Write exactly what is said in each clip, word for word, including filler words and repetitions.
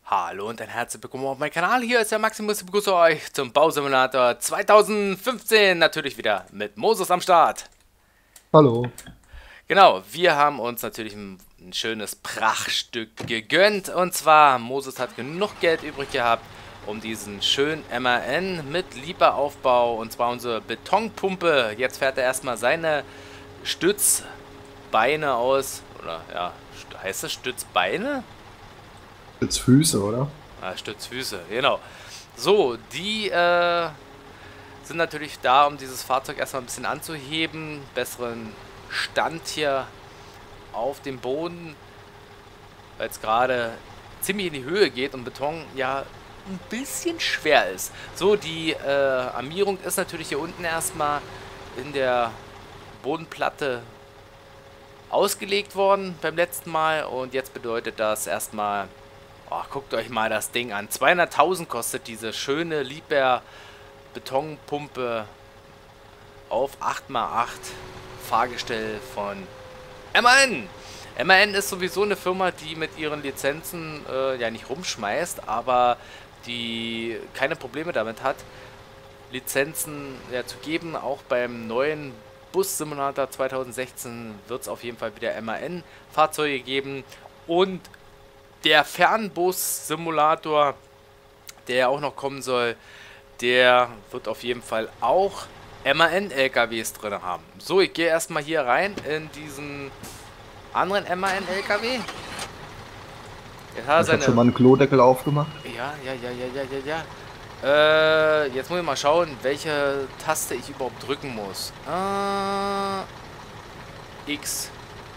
Hallo und ein herzlich willkommen auf meinem Kanal. Hier ist der Maximus. Ich begrüße euch zum Bausimulator zweitausendfünfzehn. Natürlich wieder mit Moses am Start. Hallo. Genau, wir haben uns natürlich ein, ein schönes Prachtstück gegönnt. Und zwar, Moses hat genug Geld übrig gehabt, um diesen schönen M A N mit Lieberaufbau, und zwar unsere Betonpumpe. Jetzt fährt er erstmal seine Stützbeine aus. Oder ja, heißt das Stützbeine? Jetzt Füße, oder? Ah, Stützfüße, genau. So, die äh, sind natürlich da, um dieses Fahrzeug erstmal ein bisschen anzuheben. Besseren Stand hier auf dem Boden, weil es gerade ziemlich in die Höhe geht und Beton ja ein bisschen schwer ist. So, die äh, Armierung ist natürlich hier unten erstmal in der Bodenplatte ausgelegt worden beim letzten Mal. Und jetzt bedeutet das erstmal... Oh, guckt euch mal das Ding an. zweihunderttausend kostet diese schöne Liebherr Betonpumpe auf acht mal acht Fahrgestell von M A N. M A N ist sowieso eine Firma, die mit ihren Lizenzen äh, ja nicht rumschmeißt, aber die keine Probleme damit hat, Lizenzen ja, zu geben. Auch beim neuen Bus-Simulator zweitausendsechzehn wird es auf jeden Fall wieder M A N-Fahrzeuge geben. Und der Fernbus-Simulator, der auch noch kommen soll, der wird auf jeden Fall auch M A N-L K Ws drin haben. So, ich gehe erstmal hier rein in diesen anderen M A N-L K W. Jetzt hat er Ich habe seine... schon mal einen Klodeckel aufgemacht. Ja, ja, ja, ja, ja, ja, ja. Äh, jetzt muss ich mal schauen, welche Taste ich überhaupt drücken muss. Äh, X.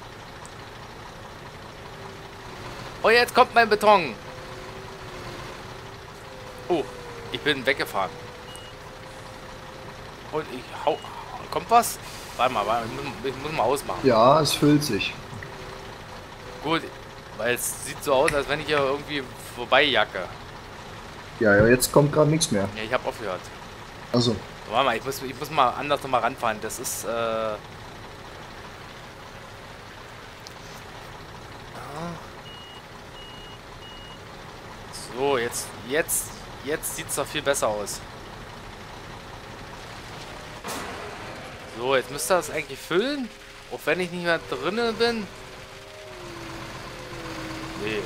Oh, jetzt kommt mein Beton. Oh, ich bin weggefahren. Und ich hau... Kommt was? Warte mal, warte, ich muss, ich muss mal ausmachen. Ja, es füllt sich. Gut, weil es sieht so aus, als wenn ich hier irgendwie vorbeijacke. Ja, ja, jetzt kommt gerade nichts mehr. Ja, ich habe aufgehört. Also, Warte mal, ich muss, ich muss mal anders nochmal ranfahren. Das ist, äh... So, jetzt, jetzt, jetzt sieht es doch viel besser aus. So, jetzt müsste das eigentlich füllen, auch wenn ich nicht mehr drinnen bin. Nee.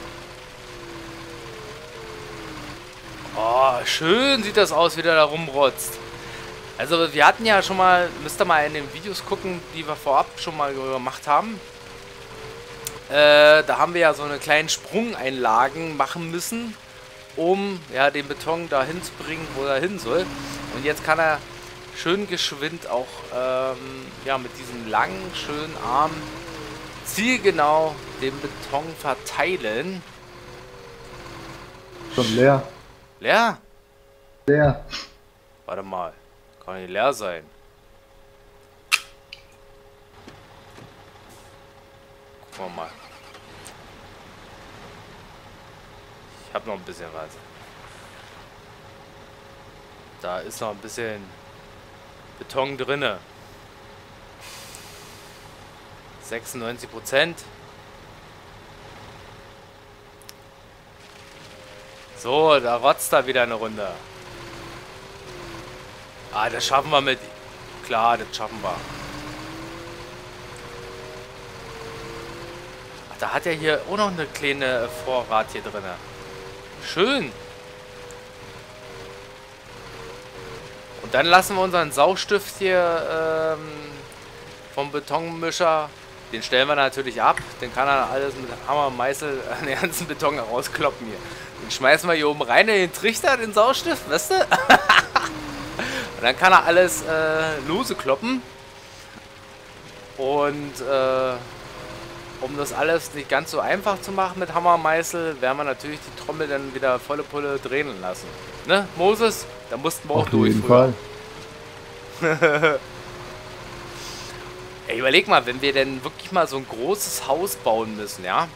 Oh, schön sieht das aus, wie der da rumrotzt. Also wir hatten ja schon mal, müsst ihr mal in den Videos gucken, die wir vorab schon mal gemacht haben. Äh, da haben wir ja so eine kleinen Sprungeinlagen machen müssen, um ja den Beton dahin zu bringen, wo er hin soll. Und jetzt kann er schön geschwind auch ähm, ja, mit diesen langen, schönen Armen zielgenau den Beton verteilen. schon leer. Leer? Leer. Warte mal. Kann nicht leer sein. Gucken wir mal. Ich habe noch ein bisschen was. Da ist noch ein bisschen Beton drinne. sechsundneunzig Prozent. So, da rotzt da wieder eine Runde. Ah, das schaffen wir mit... Klar, das schaffen wir. Ach, da hat er hier auch noch eine kleine Vorrat hier drin. Schön. Und dann lassen wir unseren Saustift hier ähm, vom Betonmischer, den stellen wir natürlich ab. Den kann er alles mit Hammer und Meißel an den ganzen Beton rauskloppen hier. Den schmeißen wir hier oben rein in den Trichter, den Saustift, weißt du? Und dann kann er alles äh, lose kloppen. Und äh, um das alles nicht ganz so einfach zu machen mit Hammer und Meißel, werden wir natürlich die Trommel dann wieder volle Pulle drehen lassen. Ne, Moses? Da mussten wir auch Auf durch. jeden früher. Fall. Ey, überleg mal, wenn wir denn wirklich mal so ein großes Haus bauen müssen, ja?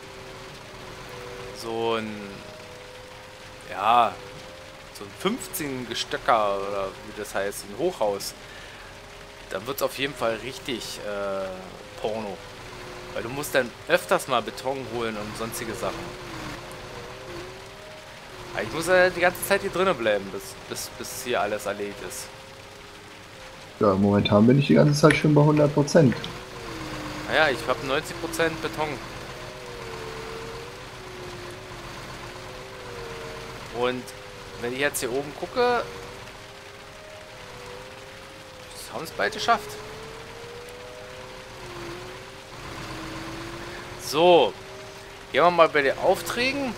So ein... Ja... So ein fünfzehn Gestöcker oder wie das heißt, ein Hochhaus. Dann wird es auf jeden Fall richtig äh, Porno. Weil du musst dann öfters mal Beton holen und sonstige Sachen. Ich muss ja die ganze Zeit hier drinnen bleiben, bis, bis, bis hier alles erledigt ist. Ja, momentan bin ich die ganze Zeit schon bei hundert Prozent. Naja, ich habe neunzig Prozent Beton. Und wenn ich jetzt hier oben gucke, das haben es beide geschafft. So, gehen wir mal bei den Aufträgen.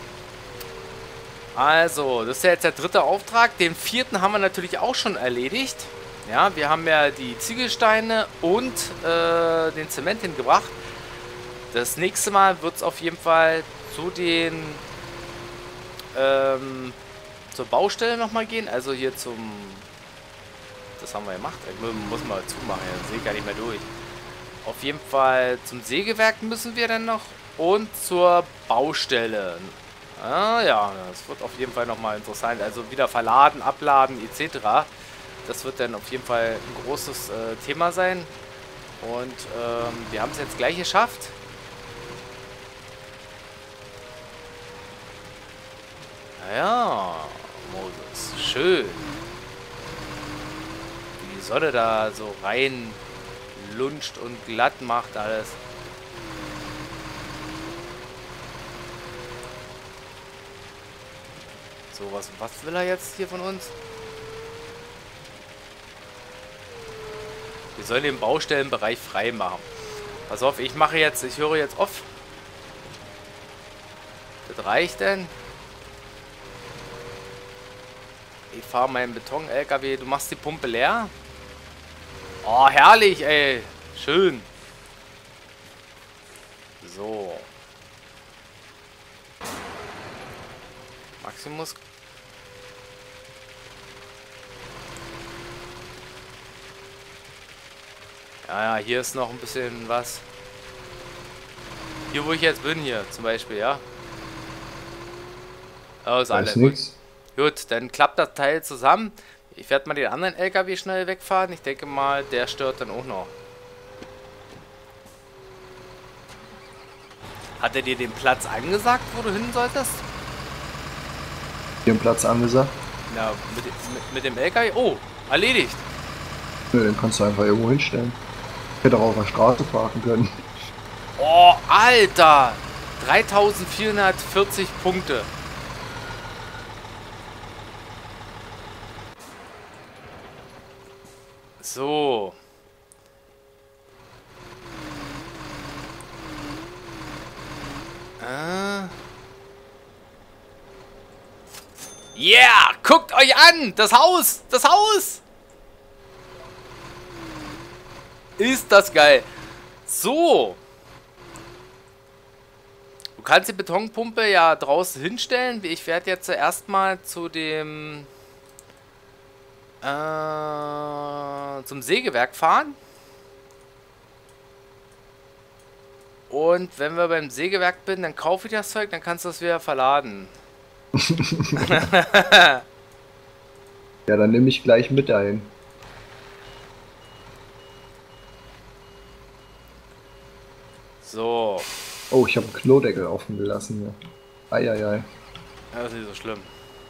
Also, das ist ja jetzt der dritte Auftrag. Den vierten haben wir natürlich auch schon erledigt. Ja, wir haben ja die Ziegelsteine und äh, den Zement hingebracht. Das nächste Mal wird es auf jeden Fall zu den ähm, zur Baustelle nochmal gehen. Also hier zum... Das haben wir gemacht. Ich muss mal zumachen, ja, sehe ich gar nicht mehr durch. Auf jeden Fall zum Sägewerk müssen wir dann noch und zur Baustelle. Ah ja, das wird auf jeden Fall nochmal interessant. Also wieder verladen, abladen et cetera. Das wird dann auf jeden Fall ein großes äh, Thema sein. Und ähm, wir haben es jetzt gleich geschafft. Naja, Moses, schön. Wie die Sonne da so rein lunscht und glatt macht alles. So, was, was will er jetzt hier von uns? Wir sollen den Baustellenbereich frei machen. Pass auf, ich mache jetzt, ich höre jetzt auf. Das reicht denn. Ich fahre meinen Beton-L K W. Du machst die Pumpe leer. Oh, herrlich, ey. Schön. So. Maximus. Ja, ja, hier ist noch ein bisschen was. Hier, wo ich jetzt bin, hier zum Beispiel, ja. Oh, ist alles gut. Gut, dann klappt das Teil zusammen. Ich werde mal den anderen L K W schnell wegfahren. Ich denke mal, der stört dann auch noch. Hat er dir den Platz angesagt, wo du hin solltest? Den Platz angesagt? Ja, mit, mit, mit dem L K W? Oh, erledigt. Nö, den kannst du einfach irgendwo hinstellen. Ich hätte auch auf der Straße parken können. Oh, Alter! dreitausendvierhundertvierzig Punkte. So. Äh. Yeah! Guckt euch an! Das Haus! Das Haus! Ist das geil. So. Du kannst die Betonpumpe ja draußen hinstellen. Ich werde jetzt erstmal zu dem... Äh, zum Sägewerk fahren. Und wenn wir beim Sägewerk bin, dann kaufe ich das Zeug, dann kannst du es wieder verladen. Ja, dann nehme ich gleich mit ein. So. Oh, ich habe einen Klodeckel offen gelassen hier. Eieiei. Das ist nicht so schlimm.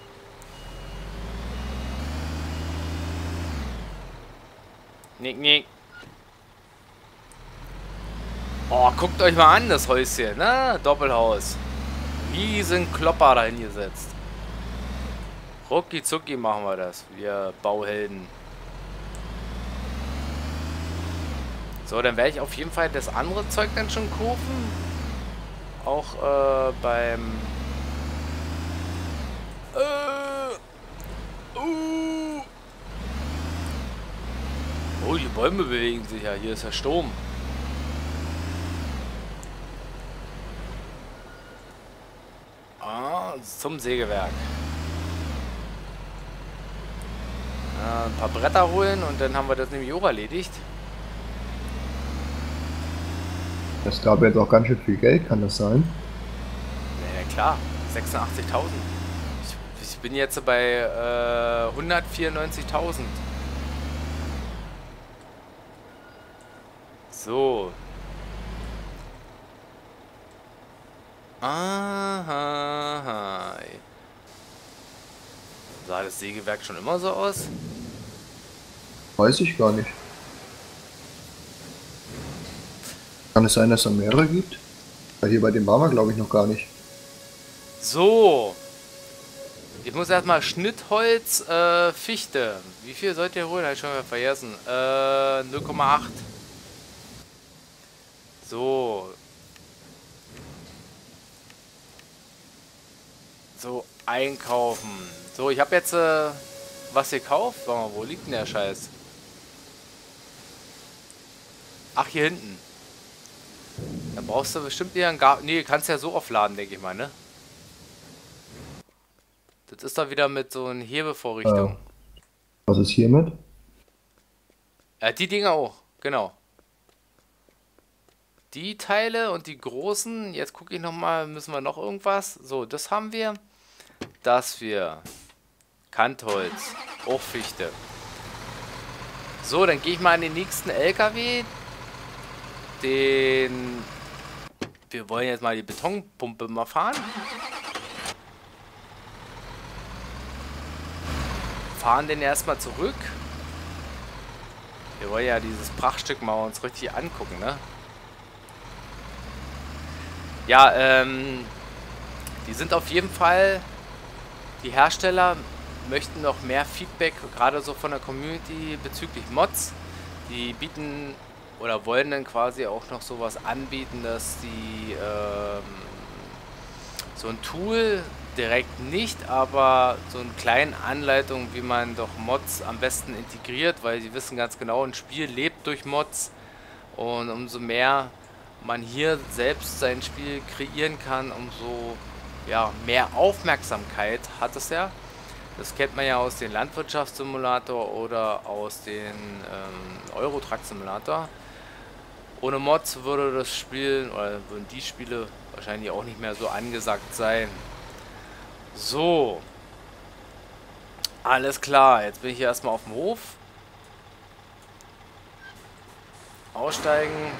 Nick, nick. Oh, guckt euch mal an, das Häuschen, ne? Doppelhaus. Riesen Klopper da hingesetzt. Rucki zucki machen wir das, wir Bauhelden. So, dann werde ich auf jeden Fall das andere Zeug dann schon kaufen. Auch äh, beim... Äh, uh. Oh, die Bäume bewegen sich ja. Hier ist der Sturm. Ah, zum Sägewerk. Ja, ein paar Bretter holen und dann haben wir das nämlich auch erledigt. Das gab jetzt auch ganz schön viel Geld, kann das sein? Ja, klar. sechsundachtzigtausend. Ich, ich bin jetzt bei äh, hundertvierundneunzigtausend. So. Aha. Sah das Sägewerk schon immer so aus? Weiß ich gar nicht. Kann es sein, dass es da mehrere gibt? Weil hier bei dem waren wir, glaube ich, noch gar nicht. So. Ich muss erstmal Schnittholz, äh, Fichte. Wie viel sollt ihr holen? Habe ich schon mal vergessen. Äh, null Komma acht. So. So, einkaufen. So, ich habe jetzt äh, was gekauft. Warte mal, wo liegt denn der Scheiß? Ach, hier hinten. Da brauchst du bestimmt eher einen Garten. Nee, kannst ja so aufladen, denke ich mal, ne? Das ist doch wieder mit so einer Äh, Hebevorrichtung. was ist hiermit? Ja, die Dinger auch, genau. Die Teile und die großen, jetzt gucke ich nochmal, müssen wir noch irgendwas? So, das haben wir. Das wir. Kantholz. Auch Fichte. So, dann gehe ich mal an den nächsten L K W. Den... Wir wollen jetzt mal die Betonpumpe mal fahren. Fahren den erstmal zurück. Wir wollen ja dieses Prachtstück mal uns richtig angucken, ne? Ja, ähm... die sind auf jeden Fall... Die Hersteller möchten noch mehr Feedback, gerade so von der Community bezüglich Mods. Die bieten oder wollen dann quasi auch noch sowas anbieten, dass die ähm, so ein Tool direkt nicht, aber so eine kleine Anleitung, wie man doch Mods am besten integriert, weil sie wissen ganz genau, ein Spiel lebt durch Mods und umso mehr man hier selbst sein Spiel kreieren kann, umso ja, mehr Aufmerksamkeit hat es ja. Das kennt man ja aus dem Landwirtschaftssimulator oder aus dem ähm, Euro-Truck-Simulator. Ohne Mods würde das Spiel, oder würden die Spiele wahrscheinlich auch nicht mehr so angesagt sein. So. Alles klar, jetzt bin ich hier erstmal auf dem Hof. Aussteigen.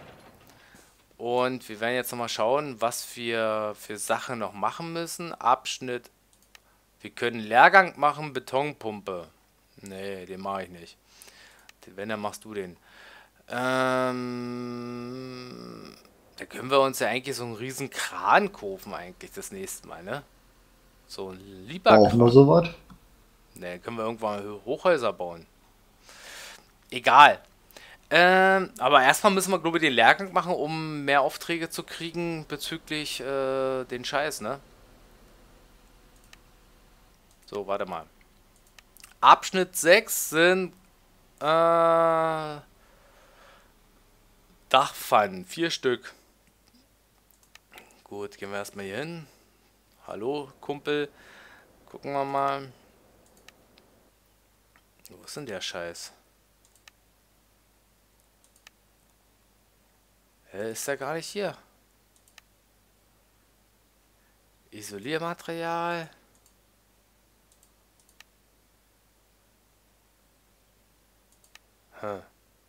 Und wir werden jetzt nochmal schauen, was wir für Sachen noch machen müssen. Abschnitt. Wir können Leergang machen, Betonpumpe. Nee, den mache ich nicht. Wenn, dann machst du den. Ähm, da können wir uns ja eigentlich so einen riesen Kran kaufen eigentlich das nächste Mal, ne? So ein lieber Brauchen wir Kran. sowas? Ne, können wir irgendwann Hochhäuser bauen. Egal. Ähm, aber erstmal müssen wir, glaube ich, den Lehrgang machen, um mehr Aufträge zu kriegen bezüglich äh, den Scheiß, ne? So, warte mal. Abschnitt sechs sind äh, Dachpfannen, vier Stück. Gut, gehen wir erstmal hier hin. Hallo, Kumpel. Gucken wir mal. Wo ist denn der Scheiß? Hä, ist der gar nicht hier? Isoliermaterial. Hm.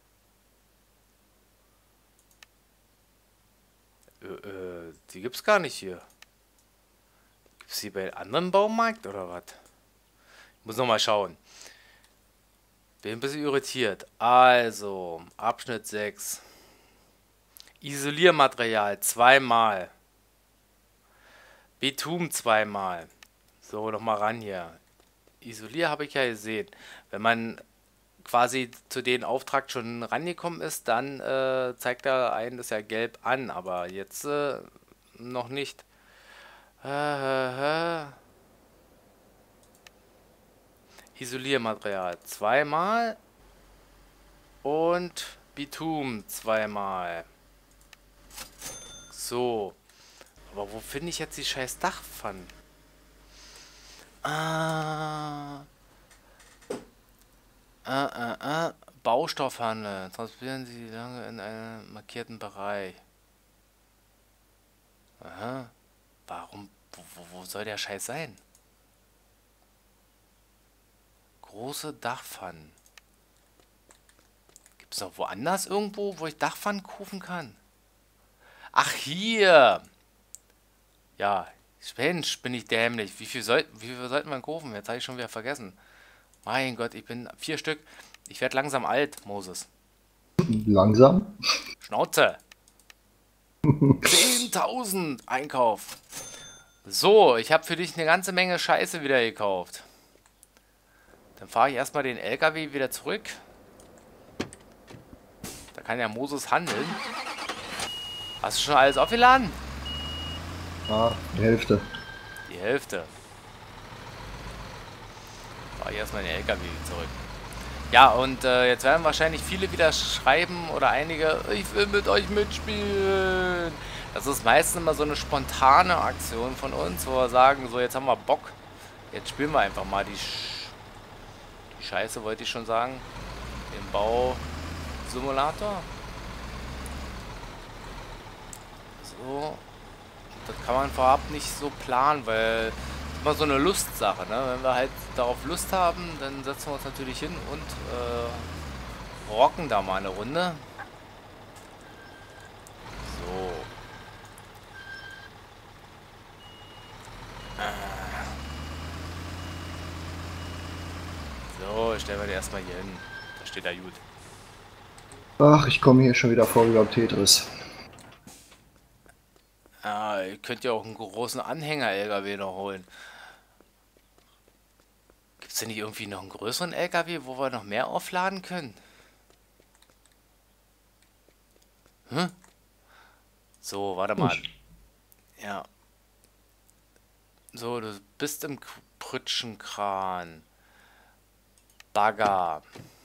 Äh, äh, die gibt's gar nicht hier. Gibt's die bei anderen Baumarkt oder was? Ich muss noch mal schauen. Bin ein bisschen irritiert. Also, Abschnitt sechs. Isoliermaterial zweimal. Bitumen zweimal. So, noch mal ran hier. Isolier habe ich ja gesehen. Wenn man quasi zu den Auftrag schon rangekommen ist, dann äh, zeigt er einen das ja gelb an, aber jetzt äh, noch nicht. Äh, äh, äh. Isoliermaterial zweimal und Bitumen zweimal. So. Aber wo finde ich jetzt die scheiß Dachpfannen? Ah. Äh, äh, äh. Baustoffhandel. Transportieren Sie lange in einem markierten Bereich. Aha. Warum? Wo, wo, wo soll der Scheiß sein? Große Dachpfannen. Gibt es noch woanders irgendwo, wo ich Dachpfannen kaufen kann? Ach, hier. Ja, Mensch, bin ich dämlich. Wie viel, soll, wie viel sollten wir kaufen? Jetzt habe ich schon wieder vergessen. Mein Gott, ich bin vier Stück. Ich werde langsam alt, Moses. Langsam? Schnauze. zehntausend Einkauf. So, ich habe für dich eine ganze Menge Scheiße wieder gekauft. Dann fahre ich erstmal den L K W wieder zurück. Da kann ja Moses handeln. Hast du schon alles aufgeladen? Ja, die Hälfte. Die Hälfte. Fahre ich erstmal den L K W zurück. Ja, und äh, jetzt werden wahrscheinlich viele wieder schreiben oder einige, ich will mit euch mitspielen. Das ist meistens immer so eine spontane Aktion von uns, wo wir sagen, so jetzt haben wir Bock. Jetzt spielen wir einfach mal die, Sch die Scheiße, wollte ich schon sagen. Den Bausimulator. So. Das kann man vorab nicht so planen, weil es immer so eine Lustsache, ne? Wenn wir halt darauf Lust haben, dann setzen wir uns natürlich hin und äh, rocken da mal eine Runde. So. So, stellen wir den erstmal hier hin. Da steht er gut. Ach, ich komme hier schon wieder vor wie beim Tetris. Ah, ihr könnt ja auch einen großen Anhänger-L K W noch holen. Gibt es denn nicht irgendwie noch einen größeren L K W, wo wir noch mehr aufladen können? Hm? So, warte mal. Ja. So, du bist im Prütschenkran. Bagger.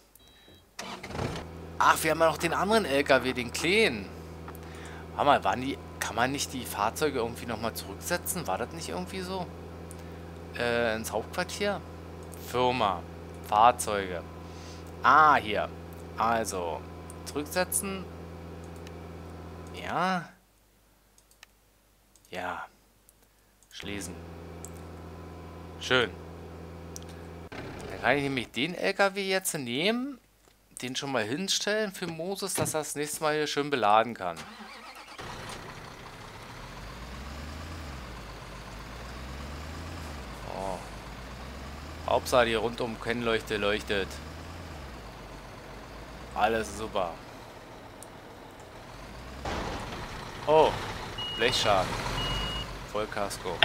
Ach, wir haben ja noch den anderen L K W, den kleinen. Warte mal, waren die... Kann man nicht die Fahrzeuge irgendwie nochmal zurücksetzen? War das nicht irgendwie so? Äh, ins Hauptquartier? Firma. Fahrzeuge. Ah, hier. Also, zurücksetzen. Ja. Ja. Schließen. Schön. Dann kann ich nämlich den L K W jetzt nehmen, den schon mal hinstellen für Moses, dass er das nächste Mal hier schön beladen kann. Hauptsache die rundum Kennleuchte leuchtet. Alles super. Oh, Blechschaden. Vollkasko.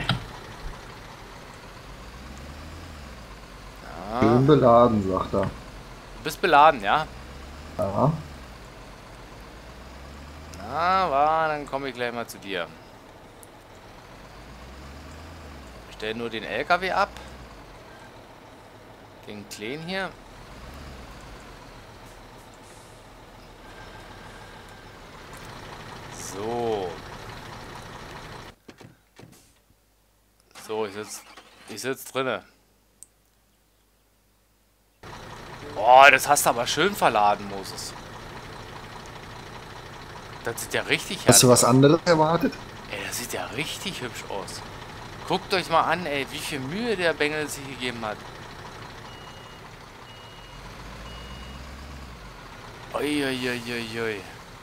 Ja. Schön beladen, sagt er. Du bist beladen, ja? Ja. Na, war, dann komme ich gleich mal zu dir. Ich stelle nur den L K W ab. Den kleinen hier. So. So, ich sitze ich sitz drinne. Oh, das hast du aber schön verladen, Moses. Das sieht ja richtig herrlich aus. Hast du was anderes erwartet? Ey, das sieht ja richtig hübsch aus. Guckt euch mal an, ey, wie viel Mühe der Bengel sich gegeben hat. Uiuiuiui.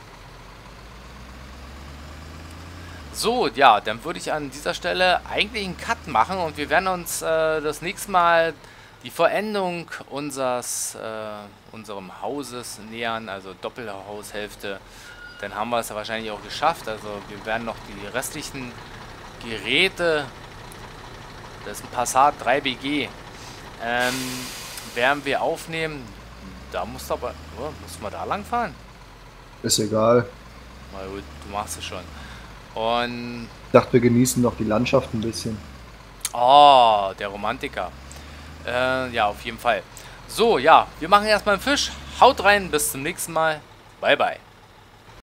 So, ja, dann würde ich an dieser Stelle eigentlich einen Cut machen und wir werden uns äh, das nächste Mal die Vollendung unseres, äh, unserem Hauses nähern, also Doppelhaushälfte. Dann haben wir es ja wahrscheinlich auch geschafft. Also wir werden noch die restlichen Geräte, das ist ein Passat drei B G, ähm, werden wir aufnehmen. Da musst du aber, oh, muss man da lang fahren? Ist egal. Na gut, du machst es schon. Und... Ich dachte, wir genießen noch die Landschaft ein bisschen. Oh, der Romantiker. Äh, ja, auf jeden Fall. So, ja, wir machen erstmal einen Fisch. Haut rein, bis zum nächsten Mal. Bye, bye.